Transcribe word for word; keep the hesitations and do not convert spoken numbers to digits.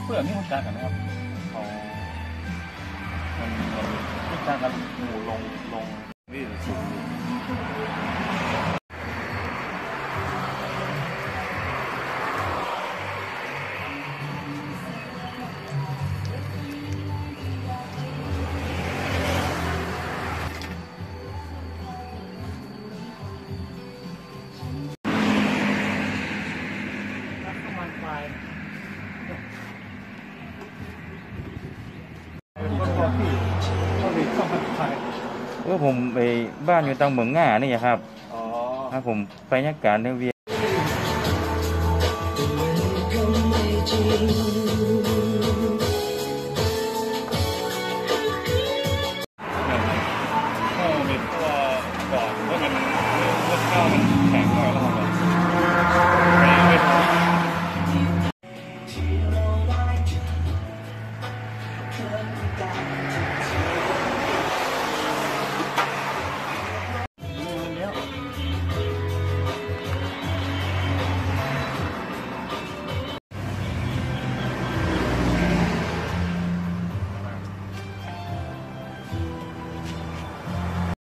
พื่อนนี่รู้จักกันนะครับเขามันมันรู้จักกันหมู่ลงลงวิ่งสูงว่าผมไปบ้านอยู่ตางเมืองง่านี่ครับอ๋อครับผมไปนักการเวียก็มีตัวก่อนว่ามันเมื่อเข้ามัน